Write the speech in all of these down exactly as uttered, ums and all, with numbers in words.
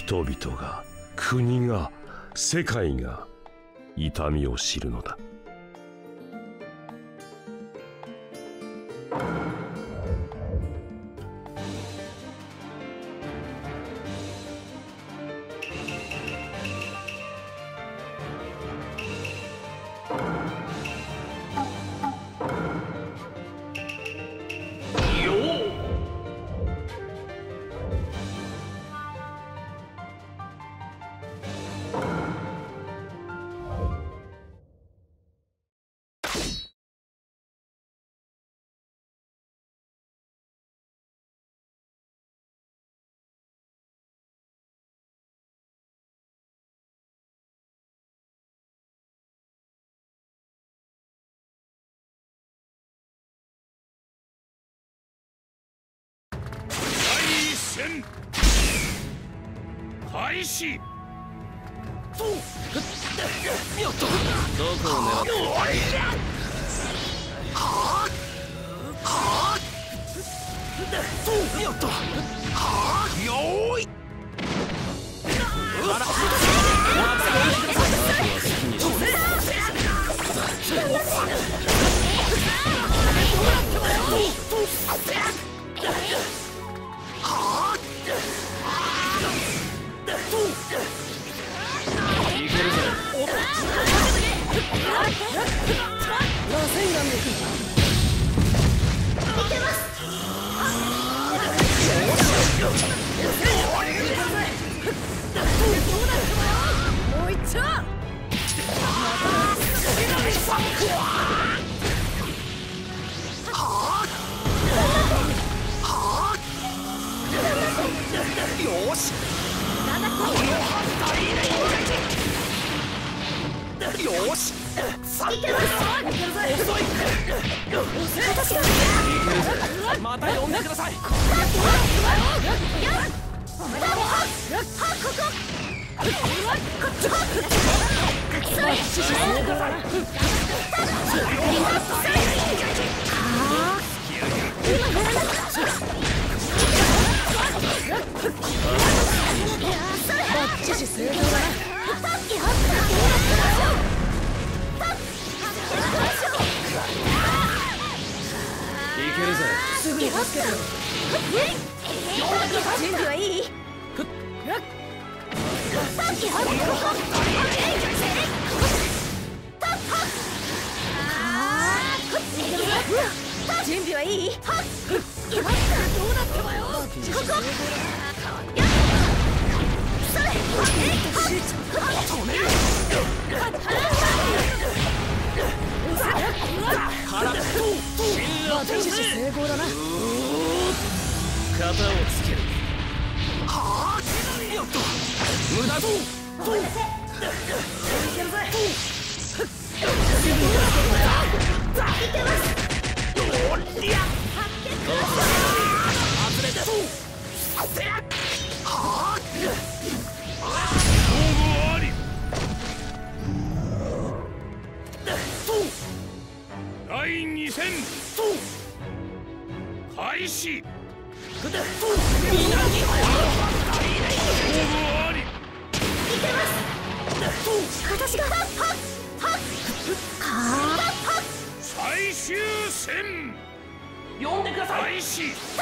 人々が、国が、世界が痛みを知るのだ。 開始。 どこを狙ってよっと。よーい。よし。よし。さいけます。遅い。また呼んでください。いけるぜ。すぐに助けて。準備はいい？準備はいい？どうなってもよ。ここ。それ。止める。成功だな。 型をつける。 はあ。よっと。無駄ぞ。いけるぜ。いけます。おりゃ。外れた。はあ。勝負あり。だいに戦開始。勝負あり。いけます。私がはっはっ最終戦呼んでください。開始。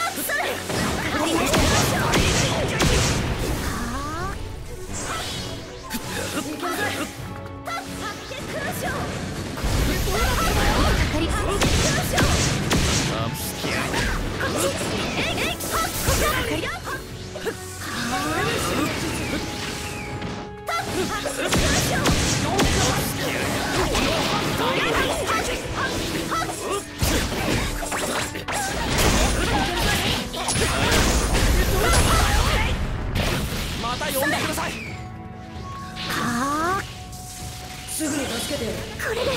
また呼んでください。はあ。すぐに助けて。これで。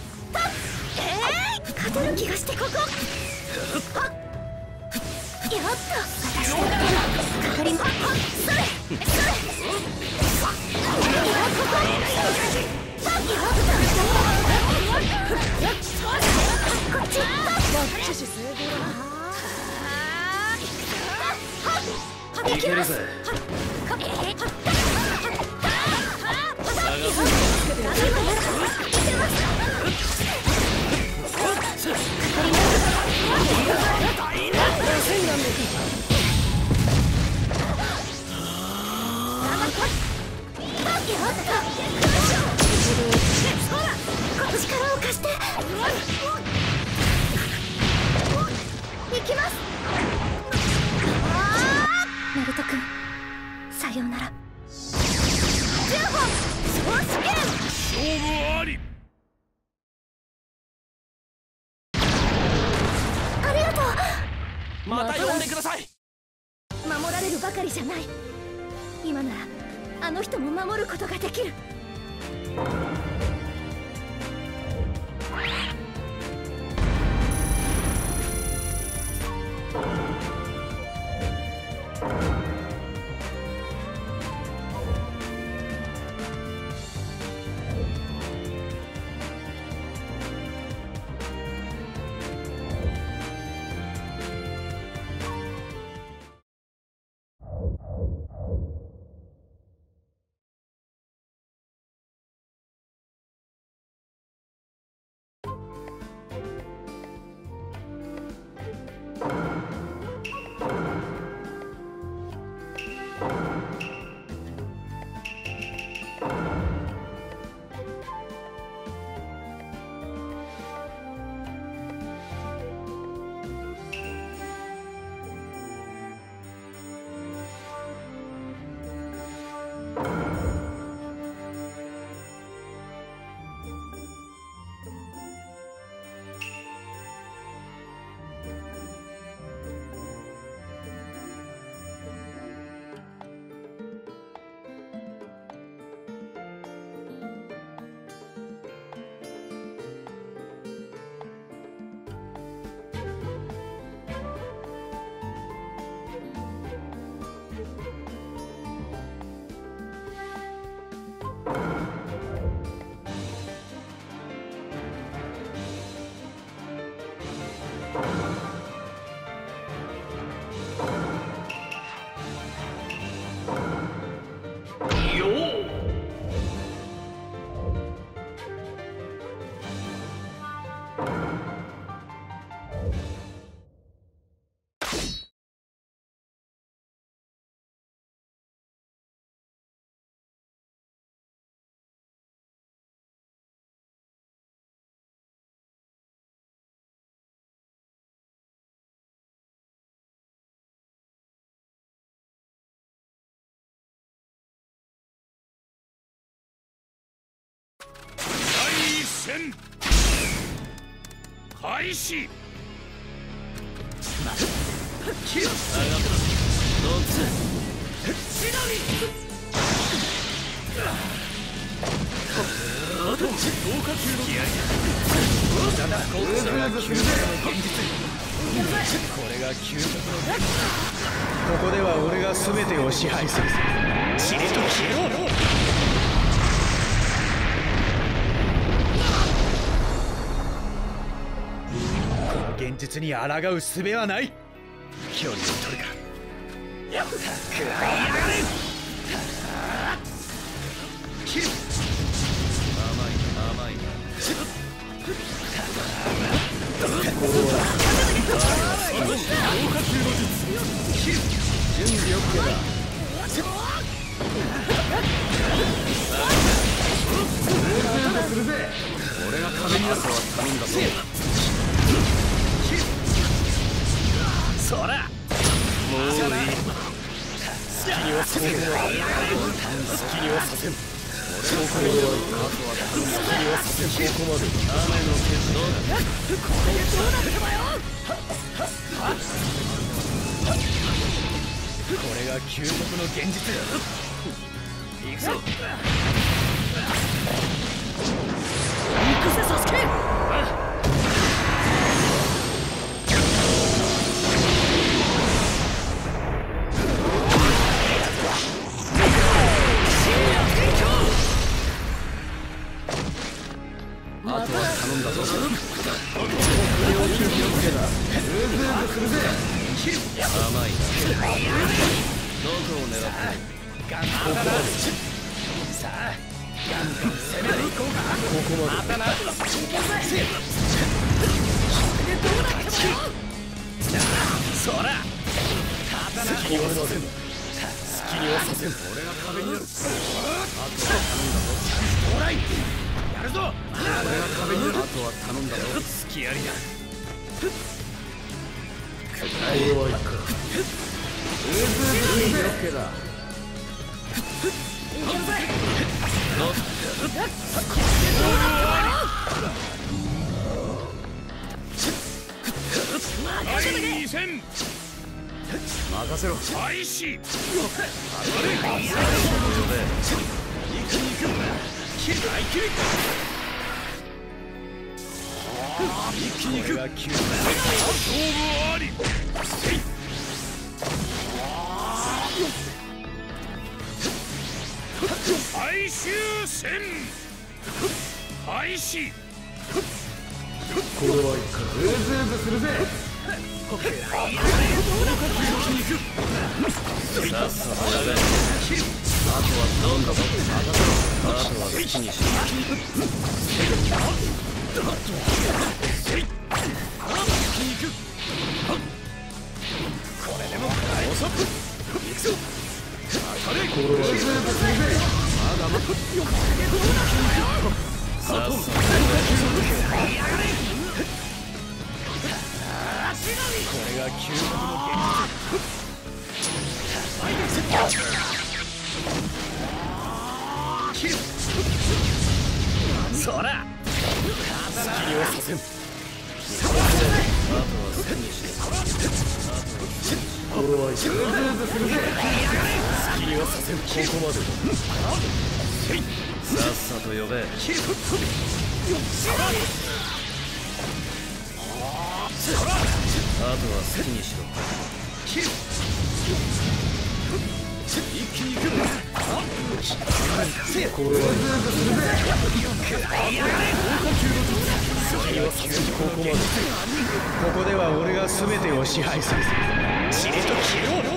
えー、勝てる気がしてここ。はっ。やった。私のかかりま。それ。それ。ここ。こっち。バッチシ成功だな。いけるぜ。 力を貸して。行きます。ナルト君、さようなら。じゅうご総試験勝負あり。 ありがとう。 また呼んでください。 守られるばかりじゃない。今ならあの人も守ることができる。 第一戦開始。キル上がったどっちシナミあと豪華級の気合いだだこれが究極の現実。これが究極のここでは俺が全てを支配する。しれと消えろ。現実に抗う術はない。距離を取るか。やっ食らいやがれ。切る。甘い甘いな。豪華級の術。切る。準備 OK だ。するぜ。俺が壁になるとは頼んだぞ。そらもういい。好きにはさせん。好きにはさせん。俺の声では好きにはさせん。ここまで。雨の決断。これどうなってばよ。これが究極の現実。行くぞ。行くぜサスケ。あとは頼んだぞ。これを気をつけた。ズーズーするぜ。甘いな。どこを狙ってる。 ガンここまで。さあガンガン攻めていこうか。ここまで。またな。そら好きにはさせん。好きにはさせん。俺が壁になる。あとは頼んだぞ。オーライやるぞ。俺が壁になる。あとは頼んだぞ。好きやりだ。くらい弱いか。うずうずいいロケだ。任せろ。開始。一気に行く。切る。一気に行く。勝負あり。最終戦開始。これはいかん。うずうずするぜ。さあさあやべ。あとは頼んだぞ。あとは好きにしろ。これでも遅く行くぞ。当たれ。これはうずうずするぜ。まだまだ。さあさあこれが究極の現実。そら好きにはさせん。あとは好きにして。これはうずうずするぜ。好きにはさせん。ここまで。さっさと呼べ。あとは好きにしろ。一気に行く。これはうずうずするぜ。ここまで。ここでは俺が全てを支配する。ちりと切ろう。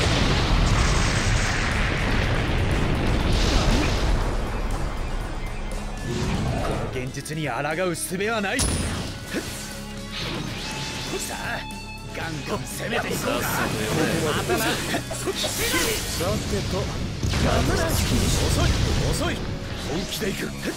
この現実に抗う術はない。さあガンガン攻めていこうか。またな。さてと遅い遅い。本気でいく。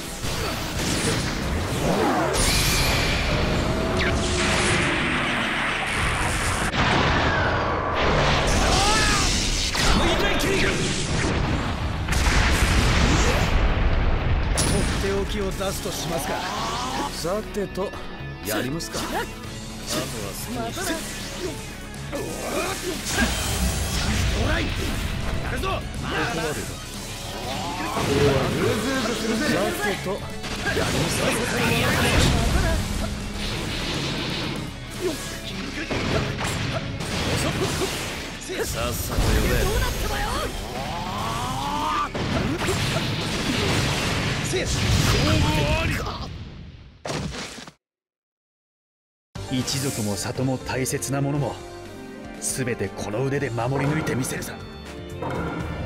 とっておきを出すとしますか。さてとやりますか。あとは好きにして。オーライやるぞ。ここまでだ。これはうずうずするぜ。さてとやりますか。さっさと呼べ。一族も里も大切なものも全てこの腕で守り抜いてみせるさ。